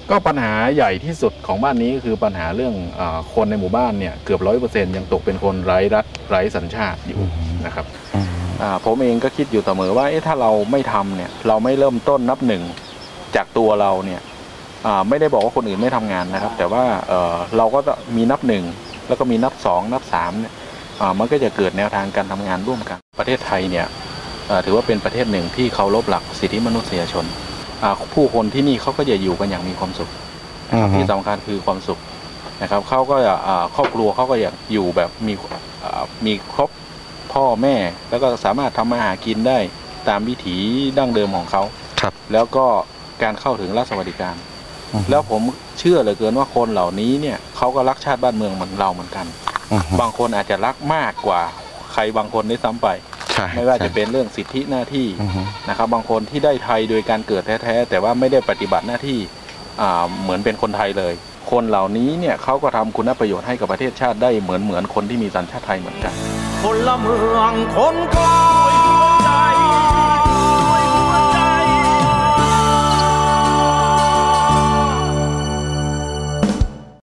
ก็ปัญหาใหญ่ที่สุดของบ้านนี้ก็คือปัญหาเรื่องคนในหมู่บ้านเนี่ยเกือบ100%ยังตกเป็นคนไร้รัฐไร้สัญชาติอยู่นะครับผมเองก็คิดอยู่เสมอว่าถ้าเราไม่ทำเนี่ยเราไม่เริ่มต้นนับหนึ่งจากตัวเราเนี่ยไม่ได้บอกว่าคนอื่นไม่ทำงานนะครับแต่ว่าเราก็มีนับหนึ่งแล้วก็มีนับสองนับสามเนี่ยมันก็จะเกิดแนวทางการทำงานร่วมกันประเทศไทยเนี่ยถือว่าเป็นประเทศหนึ่งที่เคารพหลักสิทธิมนุษยชนผู้คนที่นี่เขาก็จะอยู่กันอย่างมีความสุขที่สำคัญคือความสุขนะครับเขาก็ครอบครัวเขาก็อยากอยู่แบบมีครบพ่อแม่แล้วก็สามารถทำมาหากินได้ตามวิถีดั้งเดิมของเขาแล้วก็การเข้าถึงรัฐสวัสดิการแล้วผมเชื่อเหลือเกินว่าคนเหล่านี้เนี่ยเขาก็รักชาติบ้านเมืองเหมือนเราเหมือนกันบางคนอาจจะรักมากกว่าใครบางคนได้ซ้ำไปไม่ว่าจะเป็นเรื่องสิทธิหน้าที่นะครับบางคนที่ได้ไทยโดยการเกิดแท้ๆแต่ว่าไม่ได้ปฏิบัติหน้าที่เหมือนเป็นคนไทยเลยคนเหล่านี้เนี่ยเขาก็ทำคุณประโยชน์ให้กับประเทศชาติได้เหมือนคนที่มีสัญชาติไทยเหมือนกันพลเมืองคนกล้า